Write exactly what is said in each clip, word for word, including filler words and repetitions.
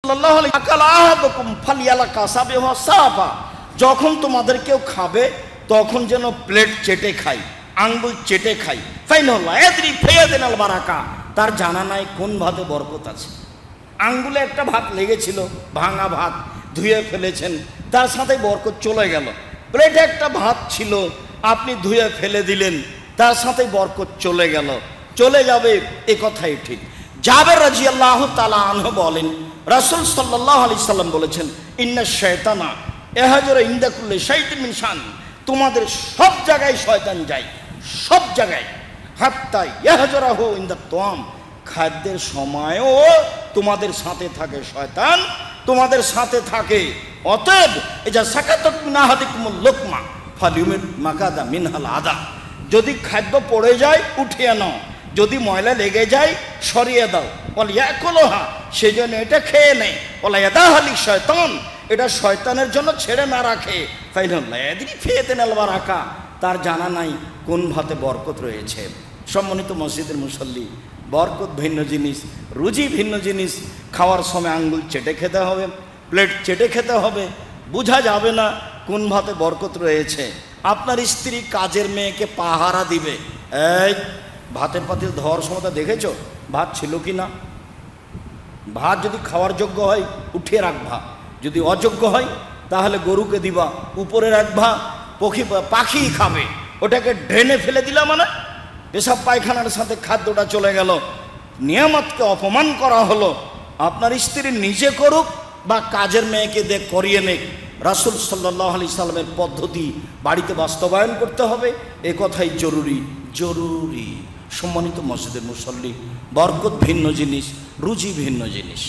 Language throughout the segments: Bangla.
সাল্লাল্লাহু আলাইহি আকালা আহাদুকুম ফালিয়ালাকা সাবিহু সাফা, যখন তোমাদের কেউ খাবে তখন যেন প্লেট চেটে খাই, আঙ্গুল চেটে খাই। ফাইনাল্লাহ এদরি ফিয়াদিনাল বারাকা, তার জানা নাই কোন ভাতে বরকত আছে। আঙ্গুলে একটা ভাত লেগেছিল, ভাঙা ভাত, ধুয়ে ফেলেছেন, তার সাথে বরকত চলে গেল। প্লেটে একটা ভাত ছিল, আপনি ধুয়ে ফেলে দিলেন, তার সাথে বরকত চলে গেল, চলে যাবে, এ কথাই ঠিক। জাবের রাদিয়াল্লাহু তাআলা আনহু বলেন, রাসূল সাল্লাল্লাহু আলাইহি সাল্লাম বলেছেন, ইন্না শায়তানা ইয়াহজুরু ইনদা কুল্লি শাইইন মিন শান, তোমাদের সব জায়গায় শয়তান যায়, সব জায়গায়। হাত্তা ইয়াহজুরু ইনদা তাম, খাদ্যের সময়ও তোমাদের সাথে থাকে শয়তান, তোমাদের সাথে থাকে। অতএব এজা সাকাতাত মিন আহাদিকুমুল লুকমা ফালিউমিত মাকাদা মিনহাল আদা, যদি খাদ্য পড়ে যায় উঠিয়ে নাও, যদি ময়লা লেগে যায় সরিয়ে দাও। বল ইয়াকুলহা, সেজন্য এটা খেয়ে নেই। বলা ইয়াদাহালি শয়তান, এটা শয়তানের জন্য ছেড়ে না রাখে। ফাইনাল্লাহ এদরি ফিয়াদিনাল বারাকা, তার জানা নাই কোন ভাতে বরকত রয়েছে। সম্মানিত মসজিদের মুসল্লি, বরকত ভিন্ন জিনিস, রুজি ভিন্ন জিনিস। খাওয়ার সময় আঙ্গুল চেটে খেতে হবে, প্লেট চেটে খেতে হবে, বোঝা যাবে না কোন ভাতে বরকত রয়েছে। আপনার স্ত্রী কাজের মেয়েকে পাহারা দিবে, এই ভাতের পাতিল ধোয়ার সময় দেখেছ ভাত ছিল কি না। ভাত যদি খাওয়ার যোগ্য হয় উঠিয়ে রাখবা, যদি অযোগ্য হয় তাহলে গরুকে দিবা, উপরে রাখবা, পক্ষী পাখি খাবে। ওটাকে ড্রেনে ফেলে দিলা মানে পেশাব পায়খানার সাথে খাদ্যটা চলে গেল, নিয়ামতকে অপমান করা হলো। আপনার স্ত্রী নিজে করুক বা কাজের মেয়েকে দেখ করিয়ে নেক, রাসূল সাল্লাল্লাহু আলাইহি সাল্লামের পদ্ধতি বাড়িতে বাস্তবায়ন করতে হবে, এ কথাই জরুরি জরুরি। সম্মানিত মসজিদের মুসল্লি, বরকত ভিন্ন জিনিস, রুজি ভিন্ন জিনিস।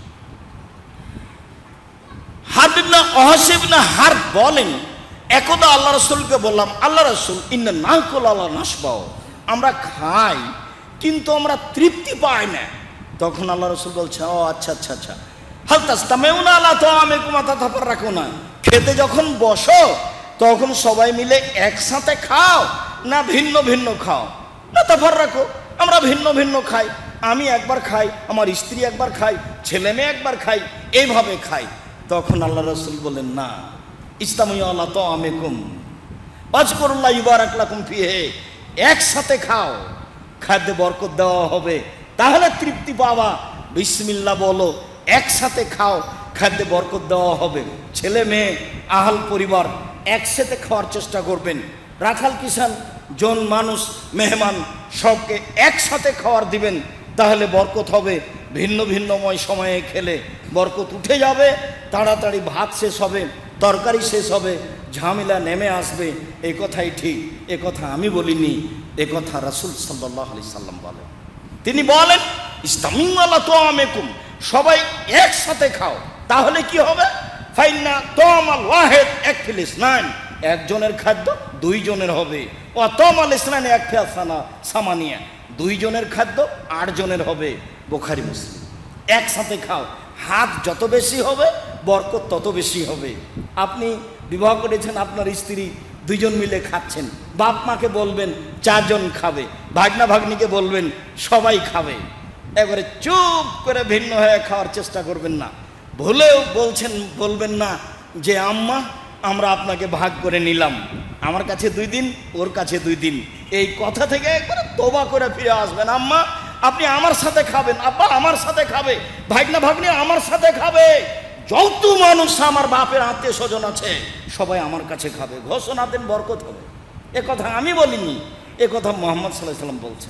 হারব ইবনে ওয়াহশ ইবনে হারব বলেন, একদা আল্লাহ রাসূলকে বললাম, আল্লাহ রাসূল ইন্না নাকুল আলা নাশবাউ, আমরা খাই কিন্তু আমরা তৃপ্তি পাই না। তখন আল্লাহ রাসূল বলছে, ও আচ্ছা আচ্ছা আচ্ছা, হাল তাসতামিউনা আলা তাআমিকুম তাতাফাররাকুনা, খেতে যখন বসো তখন সবাই মিলে একসাথে খাও না ভিন্ন ভিন্ন খাও? না তাফাররাকু, আমরা ভিন্ন ভিন্ন খাই, আমি একবার খাই, আমার স্ত্রী একবার খাই, ছেলে মেয়ে একবার খাই, এইভাবে খাই। তখন আল্লাহ রাসূল বলেন, না, ইসতামিউ আলা তাআমিকুম ওয়াজকুরুল্লাহ ইউবারাক লাকুম ফিহি, একসাথে খাও, খাদ্যে বরকত দেওয়া হবে, তাহলে তৃপ্তি পাবা। বিসমিল্লাহ বলো, একসাথে খাও, খাদ্যে বরকত দেওয়া হবে। ছেলে মেয়ে আহাল পরিবার একসাথে খাওয়ার চেষ্টা করবেন। রাখাল কিষান জন মানুষ মেহমান সবকে একসাথে খাওয়ার দিবেন, তাহলে বরকত হবে। ভিন্ন ভিন্নময় সময়ে খেলে বরকত উঠে যাবে, তাড়াতাড়ি ভাত শেষ হবে, তরকারি শেষ হবে, ঝামেলা নেমে আসবে। এই কথাই ঠিক, এ কথা আমি বলিনি, এ কথা রাসূল সাল্লাল্লাহু আলাইহি সাল্লাম বলেন। তিনি বলেন, ইসতামিউ আলা তাআমিকুম, সবাই একসাথে খাও, তাহলে কি হবে? ফাইন্না তাআমাল ওয়াহিদ ইয়াকফিল ইসনান, একজনের খাদ্য দুইজনের হবে। ও তাআমাল ইসনান ইয়াকফি সানা সামানিয়া, দুইজনের খাদ্য আট জনের হবে। বুখারী মুসলিম। একসাথে খাও, হাত যত বেশি হবে বরকত তত বেশি হবে। আপনি বিবাহ করেছেন, আপনার স্ত্রী দুইজন মিলে খাচ্ছেন, বাপ মাকে বলবেন চারজন খাবে, ভাগনা ভাগ্নিকে বলবেন সবাই খাবে। এবারে চুপ করে ভিন্ন হয়ে খাওয়ার চেষ্টা করবেন না। ভুলেও বলছেন বলবেন না যে আম্মা আমরা আপনাকে ভাগ করে নিলাম, আমার কাছে দুই দিন ওর কাছে দুই দিন, এই কথা থেকে একবারে তওবা করে ফিরে আসবেন। আম্মা আপনি আমার সাথে খাবেন, আব্বা আমার সাথে খাবে, ভাগনা ভাগ্নি আমার সাথে খাবে, যত মানুষ আমার বাপের আত্মীয় স্বজন আছে সবাই আমার কাছে খাবে, ঘোষণা দেন, বরকত হবে। এ কথা আমি বলিনি, এ কথা মুহাম্মদ সাল্লাল্লাহু আলাইহি সাল্লাম বলছেন।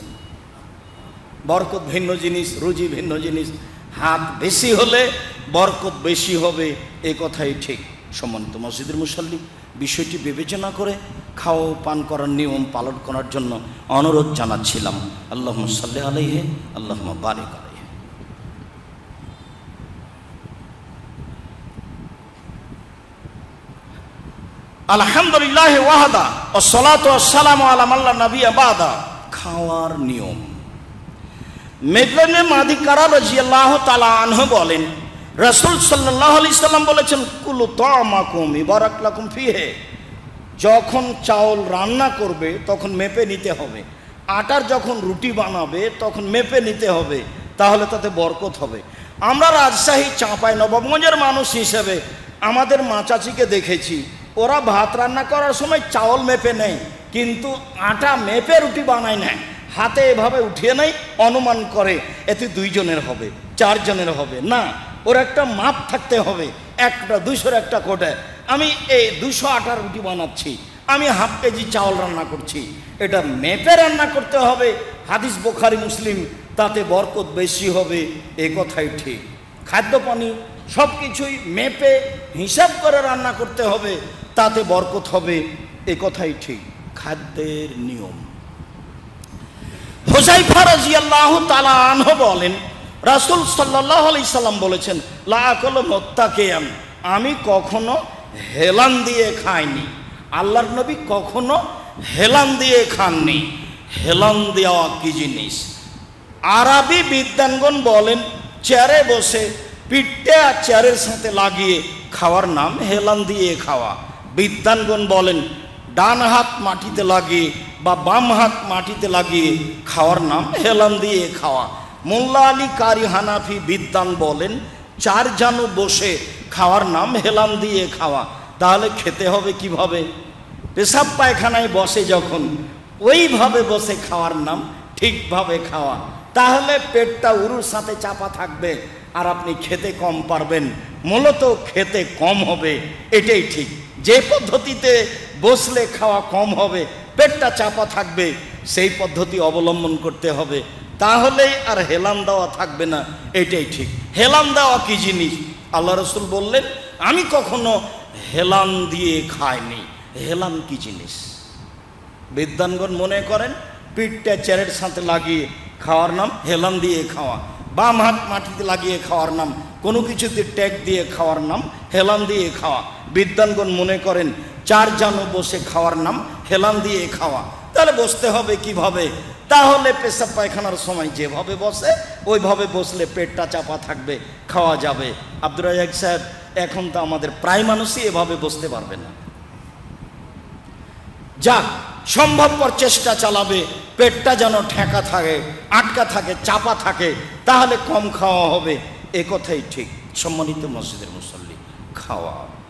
বরকত ভিন্ন জিনিস, রুজি ভিন্ন জিনিস। হাত বেশি হলে বরকত বেশি হবে, এ কথাই ঠিক। সম্মানিত মসজিদের মুসল্লি, বিষয়টি বিবেচনা করে খাও পান করার নিয়ম পালন করার জন্য অনুরোধ জানাচ্ছিলাম। আল্লাহুম্মা সাল্লি আলাইহি, আল্লাহুম্মা বারিক আলাইহি। আলহামদুলিল্লাহ ওয়াহদা ওয়াসসালাতু ওয়াসসালামু আলা মান লা নাবিয়্যা বাদা। খাওয়ার নিয়ম। মেগলানে মাদিকারা রাদিয়াল্লাহু তাআলা আনহু বলেন, রাসূল সাল্লাল্লাহু আলাইহি সাল্লাম বলেছেন, কুলু তাআমাকুম ইবারাক লাকুম ফিহি, যখন চাউল রান্না করবে তখন মেপে নিতে হবে, আটার যখন রুটি বানাবে তখন মেপে নিতে হবে, তাহলে তাতে বরকত হবে। আমরা রাজশাহী চাঁপাই নবাবগঞ্জের মানুষ হিসেবে আমাদের মা চাচিকে দেখেছি, ওরা ভাত রান্না করার সময় চাউল মেপে নেয়, কিন্তু আটা মেপে রুটি বানায় নেয়, হাতে এভাবে উঠিয়ে নেয়, অনুমান করে এতে দুইজনের হবে, চারজনের হবে না, ওর একটা মাপ থাকতে হবে। একটা দুইশোর একটা কোটে আমি এই দুশো আটার রুটি বানাচ্ছি, আমি হাফ কেজি চাউল রান্না করছি, এটা মেপে রান্না করতে হবে। হাদিস বুখারী মুসলিম, তাতে বরকত বেশি হবে, এ কথাই ঠিক। খাদ্য পানি সব কিছুই মেপে হিসাব করে রান্না করতে হবে, তাতে বরকত হবে, এ কথাই ঠিক। খাদ্যের নিয়ম। হুযায়ফা রাদিয়াল্লাহু তাআলা আনহু বলেন, রাসূল সাল্লাল্লাহু আলাইহি সাল্লাম বলেছেন, লা আকুলু মুত্তাকিয়ান, আমি কখনো হেলান দিয়ে খাইনি। আল্লাহর নবী কখনো হেলান দিয়ে খাননি। হেলান দেওয়া কি জিনিস? আরবি বিদ্বানগণ বলেন, চেয়ারে বসে পিঠটা চেয়ারের সাথে লাগিয়ে খাওয়ার নাম হেলান দিয়ে খাওয়া। বিদ্বানগণ বলেন, ডান হাত মাটিতে লাগিয়ে বা বাম হাত মাটিতে লাগিয়ে খাওয়ার নাম হেলান দিয়ে খাওয়া। মোল্লা আলী কারি হানাফি বিদ্বান বলেন, চার জানু বসে খাওয়ার নাম হেলান দিয়ে খাওয়া। তাহলে খেতে হবে কিভাবে? পেশাব পায়খানায় বসে যখন, ওইভাবে বসে খাওয়ার নাম ঠিকভাবে খাওয়া। তাহলে পেটটা উরুর সাথে চাপা থাকবে আর আপনি খেতে কম পারবেন, মূলত খেতে কম হবে, এটাই ঠিক। যে পদ্ধতিতে বসলে খাওয়া কম হবে, পেটটা চাপা থাকবে, সেই পদ্ধতি অবলম্বন করতে হবে, তাহলে আর হেলান দেওয়া থাকবে না, এটাই ঠিক। হেলান দেওয়া কি জিনিস? আল্লাহ রসুল বললেন, আমি কখনো হেলান দিয়ে খাইনি। হেলান কি জিনিস? বিদ্বানগণ মনে করেন পিঠটা চেয়ারের সাথে লাগিয়ে খাওয়ার নাম হেলান দিয়ে খাওয়া, বাম হাত মাটিতে লাগিয়ে খাওয়ার নাম, কোনো কিছুতে ট্যাগ দিয়ে খাওয়ার নাম হেলান দিয়ে খাওয়া। বিদ্বানগণ মনে করেন চার জানু বসে খাওয়ার নাম হেলান দিয়ে খাওয়া। তাহলে বসতে হবে কিভাবে? তাহলে পেশাব পায়খানার সময় যেভাবে বসে ওইভাবে বসলে পেটটা চাপা থাকবে, খাওয়া যাবে। আব্দুর রাজ্জাক সাহেব, এখন তো আমাদের প্রায় মানুষই এভাবে বসতে পারবে না। যাক, সম্ভবপর চেষ্টা চালাবে পেটটা যেন ঠেকা থাকে, আটকা থাকে, চাপা থাকে, তাহলে কম খাওয়া হবে, এ কথাই ঠিক। সম্মানিত মসজিদের মুসল্লি, খাওয়া।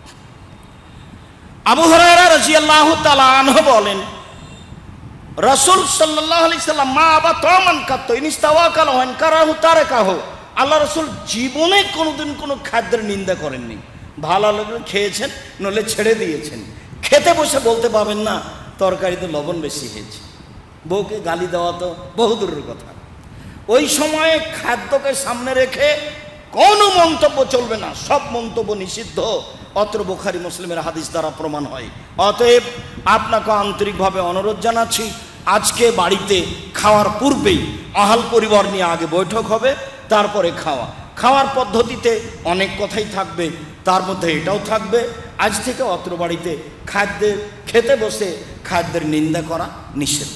আবু হুরায়রা রাদিয়াল্লাহু তাআলা আনহু বলেন, রাসূল সাল্লাল্লাহু আলাইহি সাল্লাম মা আবা তামান কাত ইনস্তাওয়াকাল ওয়ান কারাহু তারাকাহু, আল্লাহ রাসূল জীবনে কোনোদিন কোনো খাদ্যের নিন্দা করেননি। ভালো লাগলে খেয়েছেন, নলে ছেড়ে দিয়েছেন। খেতে বসে বলতে পাবেন না তরকারিতে লবণ বেশি হয়েছে, বউকে গালি দেওয়া তো বহু দূরের কথা। ওই সময়ে খাদ্যকে সামনে রেখে কোনো মন্তব্য চলবে না, সব মন্তব্য নিষিদ্ধ। অত্র বুখারী মুসলিমের হাদিস দ্বারা প্রমাণ হয়। অতএব আপনাকে আন্তরিকভাবে অনুরোধ জানাচ্ছি, আজকে বাড়িতে খাওয়ার পূর্বেই আহাল পরিবার নিয়ে আগে বৈঠক হবে, তারপরে খাওয়া। খাওয়ার পদ্ধতিতে অনেক কথাই থাকবে, তার মধ্যে এটাও থাকবে, আজ থেকে অত্র বাড়িতে খাদ্যের খেতে বসে খাদ্যের নিন্দা করা নিষেধ।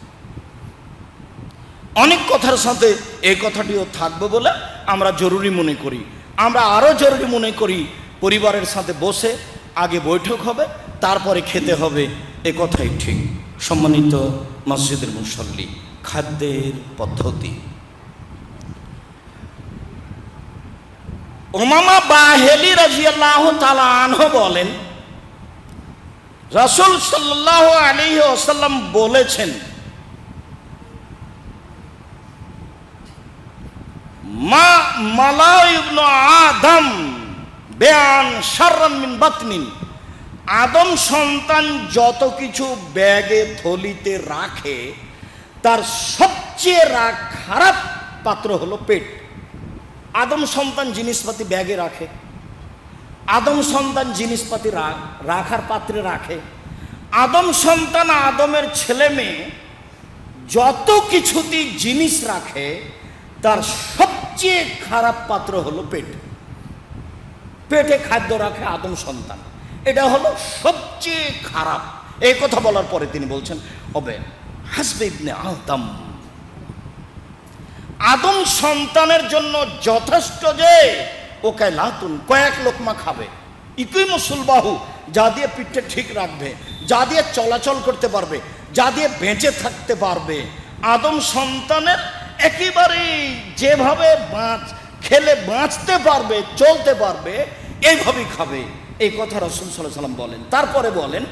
অনেক কথার সাথে এই কথাটিও থাকবে বলে আমরা জরুরি মনে করি। আমরা আরও জরুরি মনে করি পরিবারের সাথে বসে আগে বৈঠক হবে, তারপরে খেতে হবে, এ কথাই ঠিক। সম্মানিত মসজিদের মুসল্লি, খাদ্যের পদ্ধতি। উমামা বাহেলি রাদিয়াল্লাহু তাআলা আনহু বলেন, রাসূল সাল্লাল্লাহু আলাইহি ওয়াসাল্লাম বলেছেন, মা মালা ইবনু আদম বেআন শাররান মিন বাতনিন, আদম সন্তান যত কিছু ব্যাগে থলিতে রাখে তার সবচেয়ে খারাপ পাত্র হলো পেট। আদম সন্তান জিনিসপাতি ব্যাগে রাখে, আদম সন্তান জিনিসপাতি রাখার পাত্রে রাখে। আদম সন্তান, আদমের ছেলে মেয়ে যত কিছুতেই জিনিস রাখে তার সবচেয়ে খারাপ পাত্র হলো পেট। পেটে খাদ্য রাখে আদম সন্তান, এটা হলো সবচেয়ে খারাপ। এই কথা বলার পরে তিনি বলছেন, হবে হাসবে ইবনে আদম, আদম সন্তানের জন্য যথেষ্ট যে ওকে লাতুন কয়েক লোকমা খাবে, ইকুই মুসলবাহু, যা দিয়ে পিঠটা ঠিক রাখবে, যা দিয়ে চলাচল করতে পারবে, যা দিয়ে বেঁচে থাকতে পারবে। আদম সন্তানের একেবারে যেভাবে বাঁচ খেলে বাঁচতে পারবে, চলতে পারবে, এইভাবেই খাবে। এই কথা রাসূল সাল্লাল্লাহু আলাইহি ওয়াসাল্লাম বলেন। তারপরে বলেন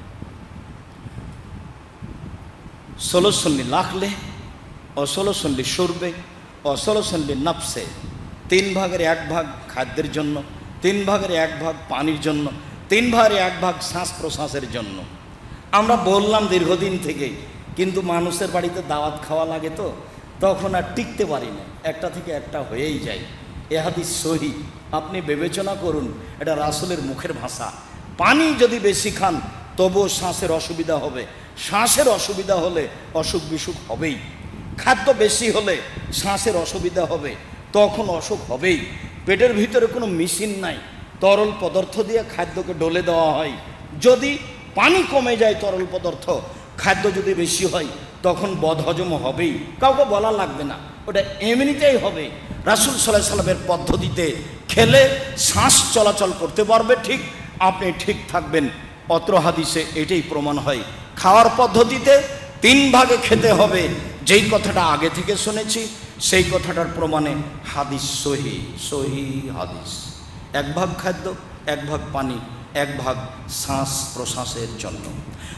ষোলো সল্লি লাখলে ও ষোলো সল্লি সুরবে ও ষোলো সল্লি নফসে, তিন ভাগের এক ভাগ খাদ্যের জন্য, তিন ভাগের এক ভাগ পানির জন্য, তিন ভাগের এক ভাগ শ্বাস প্রশ্বাসের জন্য। আমরা বললাম দীর্ঘদিন থেকেই, কিন্তু মানুষের বাড়িতে দাওয়াত খাওয়া লাগে তো তখন আর টিকতে পারি না, একটা থেকে একটা হয়েই যায়। এ হাদিস সহি, আপনি বিবেচনা করুন, এটা রাসূলের মুখের ভাষা। পানি যদি বেশি খান তবুও শ্বাসের অসুবিধা হবে, শ্বাসের অসুবিধা হলে অসুখ বিসুখ হবেই। খাদ্য বেশি হলে শ্বাসের অসুবিধা হবে, তখন অসুখ হবেই। পেটের ভিতরে কোনো মেশিন নাই, তরল পদার্থ দিয়ে খাদ্যকে ডলে দেওয়া হয়। যদি পানি কমে যায়, তরল পদার্থ, খাদ্য যদি বেশি হয় তখন বদহজম হবেই, কাউকে বলা লাগবে না, ওটা এমনিতেই হবে। রাসূল সাল্লাল্লাহু আলাইহি ওয়াসাল্লামের পদ্ধতিতে খেলে শ্বাস চলাচল করতে পারবে, ঠিক আপনি ঠিক থাকবেন। অত্র হাদিসে এটাই প্রমাণ হয়। খাওয়ার পদ্ধতিতে তিন ভাগে খেতে হবে, যেই কথাটা আগে থেকে শুনেছি সেই কথাটার প্রমাণে হাদিস সহি, সহি হাদিস। এক ভাগ খাদ্য, এক ভাগ পানি, এক ভাগ শ্বাস প্রশ্বাসের জন্য।